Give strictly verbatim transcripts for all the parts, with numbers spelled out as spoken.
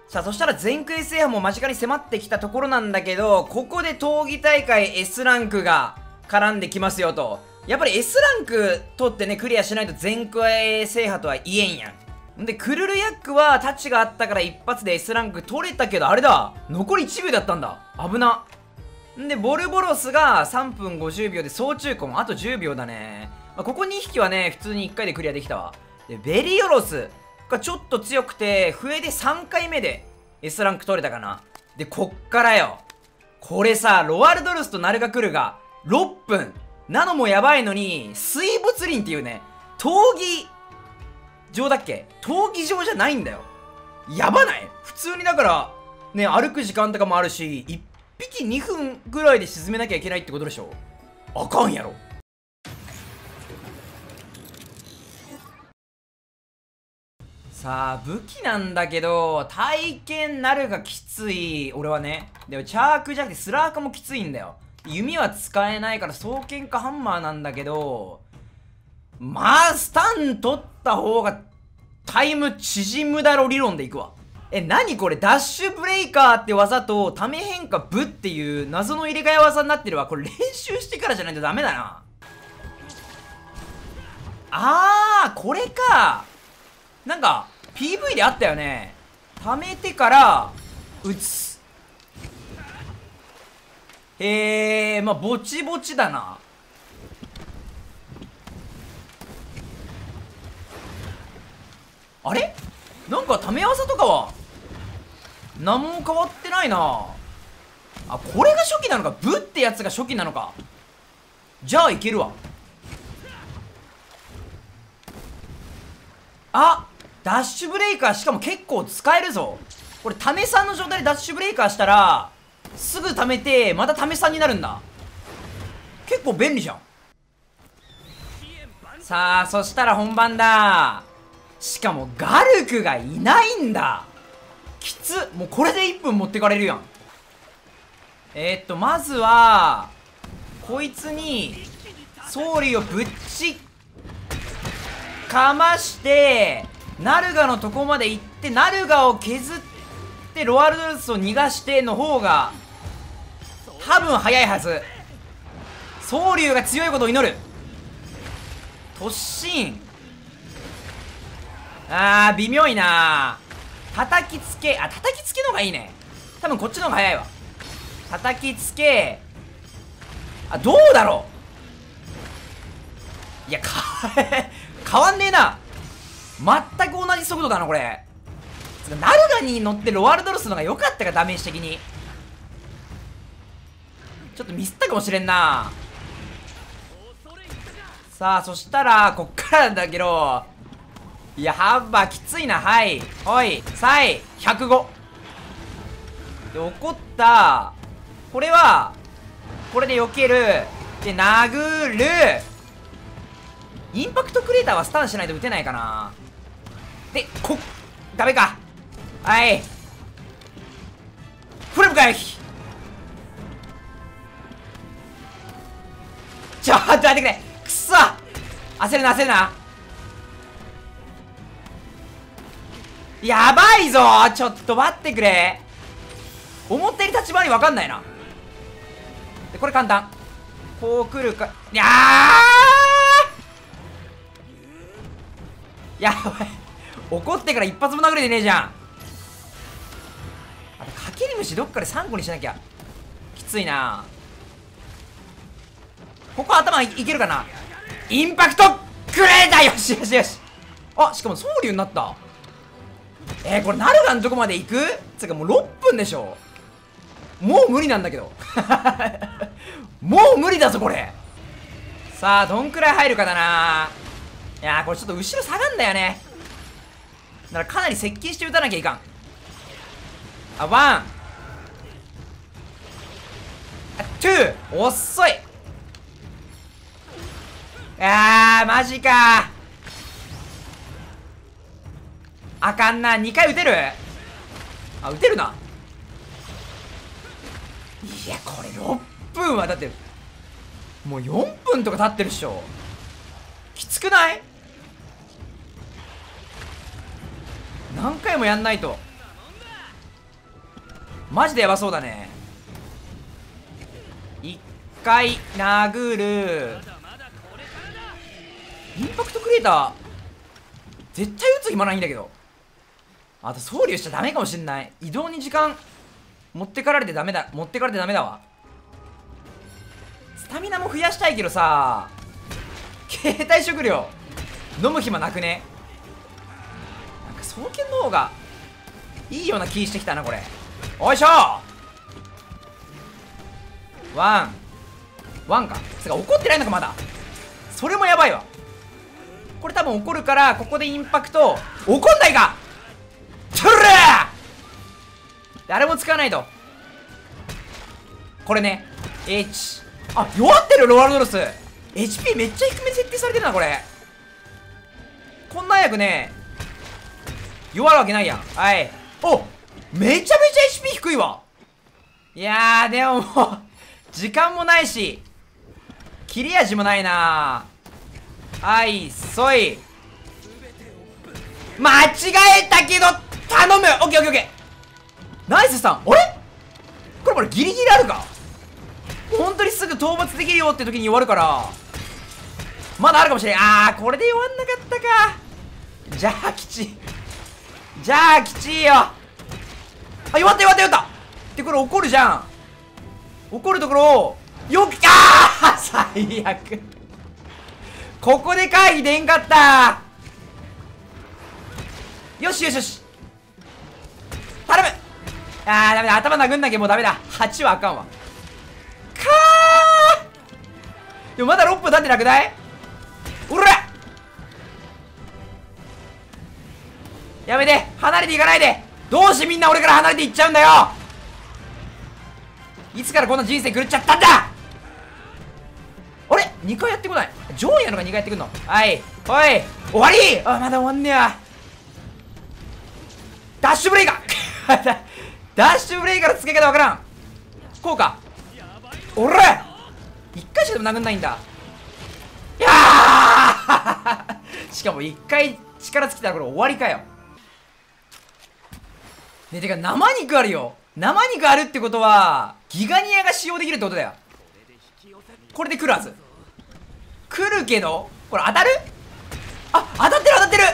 さあ、そしたら全クエ制覇も間近に迫ってきたところなんだけど、ここで闘技大会 エス ランクが絡んできますよと。やっぱり エス ランク取ってね、クリアしないと全クエ制覇とは言えんやん。んで、クルルヤックはタッチがあったから一発で エス ランク取れたけど、あれだ、残りいちびょうだったんだ。危な。んで、ボルボロスがさんぷんごじゅうびょうで総中根、あとじゅうびょうだね。まあ、ここにひきはね、普通にいっかいでクリアできたわ。で、ベリオロスがちょっと強くて、笛でさんかいめで エス ランク取れたかな。で、こっからよ。これさ、ロワルドルスとナルガクルがろっぷん。なのもやばいのに、水没林っていうね、闘技場だっけ？闘技場じゃないんだよ。やばない？普通にだから、ね、歩く時間とかもあるし、いっぴきにふんぐらいで沈めなきゃいけないってことでしょ？あかんやろ。さあ、武器なんだけど、体験なるがきつい。俺はね。でも、チャークじゃなくてスラーカもきついんだよ。弓は使えないから双剣かハンマーなんだけど、まあ、スタン取った方がタイム縮むだろ理論でいくわ。え、なにこれ、ダッシュブレイカーって技とため変化ブっていう謎の入れ替え技になってるわ。これ練習してからじゃないとダメだな。あー、これか。なんか ピーブイ であったよね。溜めてから打つ。へえ、まあぼちぼちだな。あれなんか溜め技とかは何も変わってないな。あ、これが初期なのか。ブってやつが初期なのか。じゃあいけるわ。あ、ダッシュブレイカーしかも結構使えるぞ。これタメさんの状態でダッシュブレイカーしたらすぐ溜めてまたタメさんになるんだ。結構便利じゃん。さあ、そしたら本番だ。しかもガルクがいないんだ。きつ。もうこれでいっぷん持ってかれるやん。えー、っとまずはこいつにソウリをぶっちかましてナルガのとこまで行ってナルガを削ってロワルドルスを逃がしての方が多分早いはず。ソウリュウが強いことを祈る。突進。あー微妙いな。叩きつけ。あ、叩きつけの方がいいね。多分こっちの方が早いわ。叩きつけ。あ、どうだろう。いや、か変わんねえな。全く同じ速度だなこれ。ナルガに乗ってロワルドルスの方が良かったか。ダメージ的にちょっとミスったかもしれんな。さあ、そしたらこっからだけど、いやハンバーきついな。はいおいさいひゃくごで怒った。これはこれで避ける。で殴る。インパクトクレーターはスタンしないと撃てないかな。でこダメか。はいフレム回避。ちょっと待ってくれ。くそ焦るな焦るな。やばいぞ。ちょっと待ってくれ。思ったより立ち回り分かんないな。でこれ簡単。こう来るか。いやーやばい。怒ってから一発も殴れてねえじゃん。あとかけり虫どっかでさんこにしなきゃきついな。ここ頭いけるかな。インパクトクレーター。よしよしよし。あ、しかもソウリュウになった。えー、これナルガのとこまで行く？つうかもうろっぷんでしょ。もう無理なんだけどもう無理だぞこれ。さあどんくらい入るかだな。いやーこれちょっと後ろ下がんだよね。だからかなり接近して打たなきゃいかん。あ、ワンあツー遅い。あーマジか。あかんな。にかい打てる。あ、打てるな。いやこれろっぷんはだってもうよんぷんとか経ってるっしょ。きつくない？何回もやんないと。 マジでやばそうだね。一回殴る。インパクトクリエイター絶対打つ暇ないんだけど。あと総流しちゃダメかもしんない。移動に時間持ってかれてダメだ。持ってかれてダメだわ。スタミナも増やしたいけどさ、携帯食料飲む暇なくね。なんか双剣の方がいいような気してきたなこれ。おいしょワンワンか。つか怒ってないのかまだ。それもやばいわ。これ多分怒るからここでインパクト。怒んないかトゥルー。誰も使わないと。これね H。 あ、弱ってるロワルドロス。 エイチピー めっちゃ低めに設定されてるなこれ。こんな早くね弱るわけないやん。はい。お、めちゃめちゃ エイチピー 低いわ。いやーでももう時間もないし切れ味もないな。はいそい。間違えたけど頼む。オッケーオッケーオッケー。ナイスさん。あれこれこれギリギリあるか。本当にすぐ討伐できるよって時に終わるからまだあるかもしれん。あーこれで弱んなかったか。じゃあ吉じゃあ吉よ。あ、弱った弱った弱ったってこれ怒るじゃん。怒るところをよく、あー最悪。ここで回避でんかった。よしよしよし頼む。あーダメだ。頭殴んなきゃもうダメだ。はちはあかんわ。かーでもまだろっぷん経ってなくない？おらやめて。離れていかないで。どうしてみんな俺から離れていっちゃうんだよ。いつからこんな人生狂っちゃったんだ。あれにかいやってこない。ジョーンやのがにかいやってくんの。はいおい終わり。あ、まだ終わんねや。ダッシュブレイカーダッシュブレイカーの付け方わからん。こうか。おらいっかいしかでも殴んないんだ。いやーしかもいっかい力尽きたらこれ終わりかよ。ね、てか生肉あるよ。生肉あるってことはギガニアが使用できるってことだよ。これで来るはず。来るけどこれ当たる。あ、当たってる当たってる。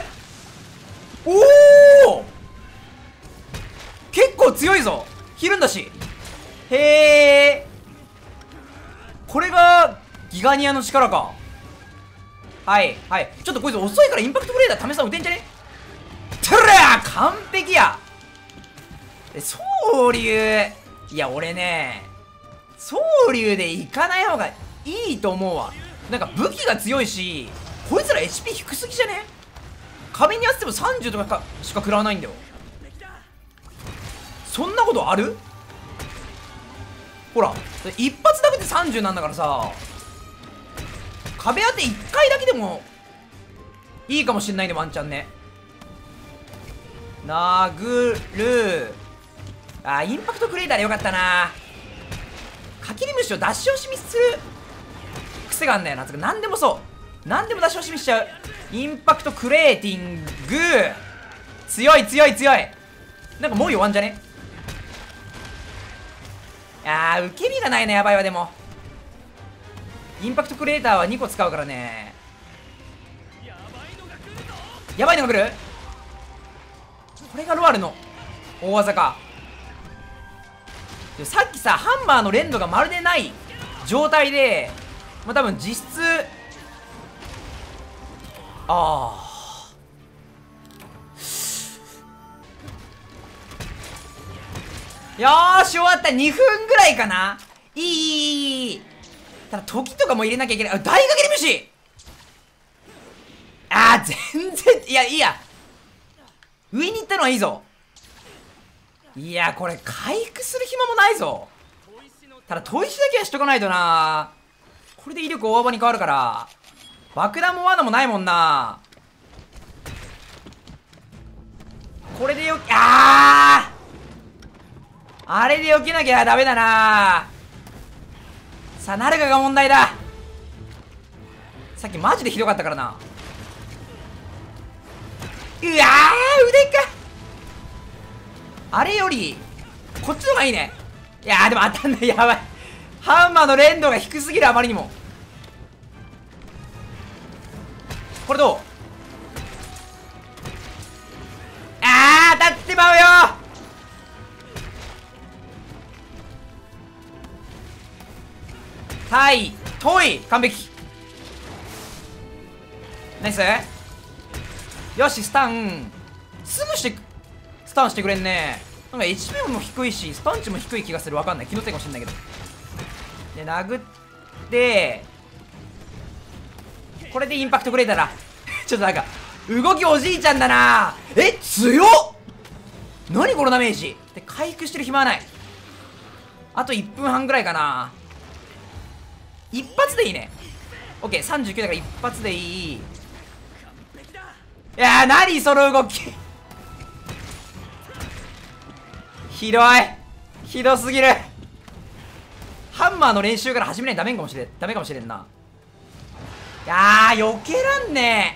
おお結構強いぞ。ひるんだし。へえこれがギガニアの力か。はいはいちょっとこいつ遅いからインパクトブレーダー試さん打てんじゃね。トゥルー完璧や。え総流いや俺ね総流でいかない方がいいと思うわ。なんか武器が強いしこいつら エイチピー 低すぎじゃね。壁に当ててもさんじゅうとかしか食らわないんだよ。そんなことある。ほら一発だけでさんじゅうなんだからさ。壁当ていっかいだけでもいいかもしんないねワンチャンね。殴る。あーインパクトクリエイターでよかったな。かきり虫を出し惜しみする癖があんだよな。つか何でもそう何でも出し惜しみしちゃう。インパクトクリエイティング強い強い強い。なんかもう弱んじゃね。あー受け身がないな。やばいわ。でもインパクトクリエイターはにこ使うからね。やばいのが来る。これがロアルの大技か。でさっきさハンマーの連動がまるでない状態でまあ多分実質あーよーし終わった。にふんぐらいかな。いいいいいい。ただ時とかも入れなきゃいけない。あ大かけり虫。あー全然いやいいや上に行ったのはいいぞ。いやこれ回復する暇もないぞ。ただ砥石だけはしとかないとな。これで威力大幅に変わるから爆弾も罠もないもんな。これでよあーあれで避けなきゃダメだな。さあ誰かが問題だ。さっきマジでひどかったからな。うわー腕か。あれよりこっちの方がいいね。いやーでも当たんない。やばい。ハンマーの連動が低すぎる。あまりにも。これどう？あー当たってまうよ。はい遠い。完璧。ナイス。よしスタン。すぐしてスタンしてくれんね。なんか エイチピー も低いしスタン値も低い気がする。わかんない、気のせいかもしんないけど。で殴ってこれでインパクトくれたらちょっとなんか動きおじいちゃんだな。え強っ。何このダメージで。回復してる暇はない。あといっぷんはんぐらいかな。一発でいいね。 OK、 さんじゅうきゅうだから一発でいい。いやー何その動きひどい。ひどすぎる。ハンマーの練習から始めないとダメかもしれん。ダメかもしれんな。いやー避けらんね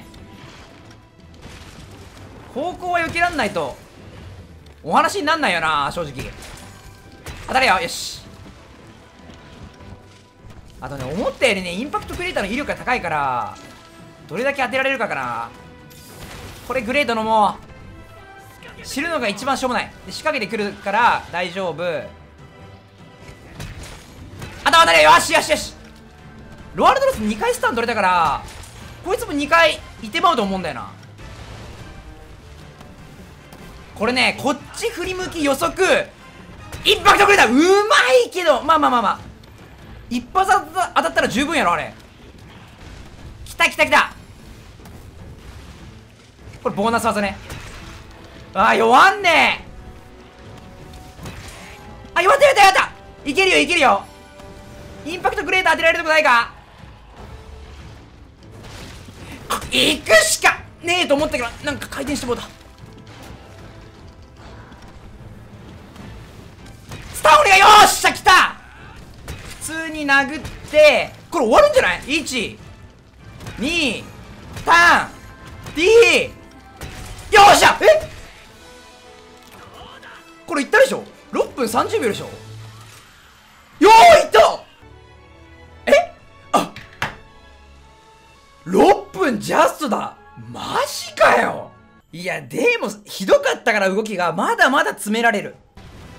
え。方向は避けらんないとお話になんないよな正直。当たれよ。よし。あとね思ったよりねインパクトクリエイターの威力が高いからどれだけ当てられるかかな。これグレードのもう知るのが一番しょうもない。で仕掛けてくるから大丈夫。頭当たれよ。よしよしよし。ロワールドロスにかいスタン取れたからこいつもにかいいてまうと思うんだよな。これねこっち振り向き予測インパクトクリエイターうまいけどまあまあまあまあ一発当た当たったら十分やろあれ。きたきたきた。これボーナス技ね。あー弱んねー。あ弱った弱った弱った。いけるよいけるよ。インパクトグレーター当てられるとこないか。行くしかねえと思ったけどなんか回転してもうた。スタンお願い。よっしゃ来た。普通に殴ってこれ終わるんじゃない。 いち に さん D よっしゃ。えこれいったでしょ。ろっぷんさんじゅうびょうでしょ。よーいった。えあろっぷんジャストだ。マジかよ。いやでもひどかったから動きがまだまだ詰められる。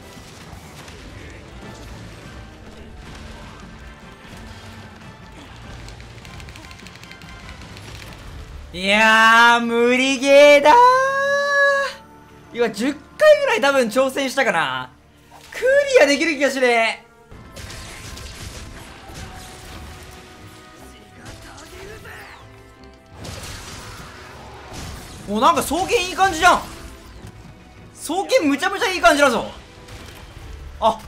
いやー無理ゲーだー。今じゅっかいぐらい多分挑戦したかな。クリアできる気がしねえ。もうなんか双剣いい感じじゃん。双剣むちゃむちゃいい感じだぞ。あ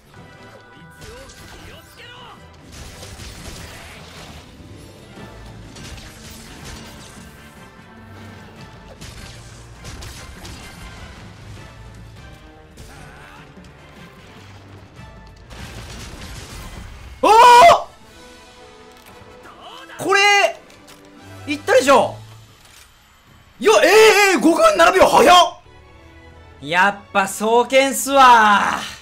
おおこれいったでしょ。いやええー、えー、ごふんななびょう早っ。やっぱ双剣っすわー。